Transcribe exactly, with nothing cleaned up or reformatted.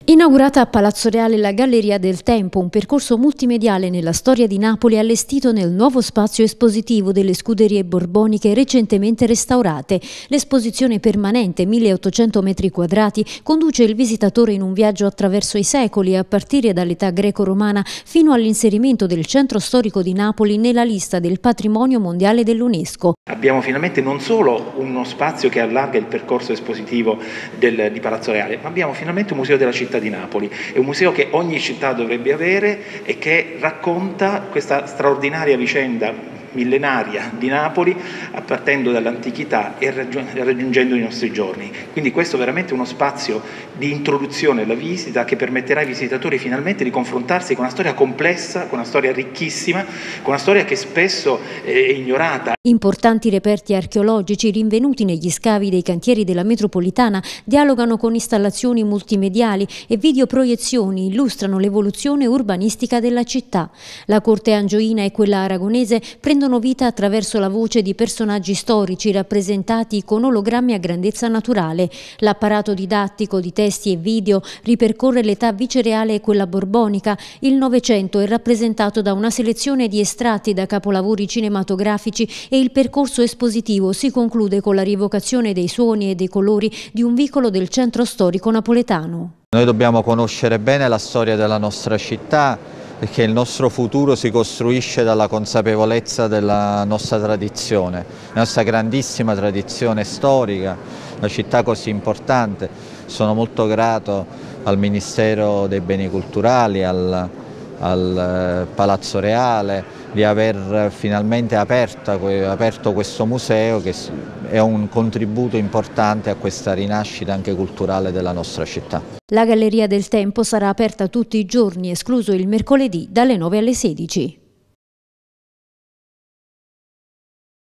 Inaugurata a Palazzo Reale la Galleria del Tempo, un percorso multimediale nella storia di Napoli allestito nel nuovo spazio espositivo delle scuderie borboniche recentemente restaurate. L'esposizione permanente, milleottocento metri quadrati, conduce il visitatore in un viaggio attraverso i secoli, a partire dall'età greco-romana fino all'inserimento del centro storico di Napoli nella lista del patrimonio mondiale dell'UNESCO. Abbiamo finalmente non solo uno spazio che allarga il percorso espositivo del, di Palazzo Reale, ma abbiamo finalmente un museo della città di Napoli. È un museo che ogni città dovrebbe avere e che racconta questa straordinaria vicenda millenaria di Napoli, partendo dall'antichità e raggiungendo i nostri giorni. Quindi questo è veramente uno spazio di introduzione alla visita che permetterà ai visitatori finalmente di confrontarsi con una storia complessa, con una storia ricchissima, con una storia che spesso è ignorata. Importanti reperti archeologici rinvenuti negli scavi dei cantieri della metropolitana dialogano con installazioni multimediali e videoproiezioni, illustrano l'evoluzione urbanistica della città. La corte angioina e quella aragonese prendono vita attraverso la voce di personaggi storici rappresentati con ologrammi a grandezza naturale. L'apparato didattico di testi e video ripercorre l'età vicereale e quella borbonica. Il Novecento è rappresentato da una selezione di estratti da capolavori cinematografici e il percorso espositivo si conclude con la rievocazione dei suoni e dei colori di un vicolo del centro storico napoletano. Noi dobbiamo conoscere bene la storia della nostra città, perché il nostro futuro si costruisce dalla consapevolezza della nostra tradizione, la nostra grandissima tradizione storica, una città così importante. Sono molto grato al Ministero dei Beni Culturali, al, al Palazzo Reale, di aver finalmente aperta, aperto questo museo che è un contributo importante a questa rinascita anche culturale della nostra città. La Galleria del Tempo sarà aperta tutti i giorni, escluso il mercoledì dalle nove alle sedici.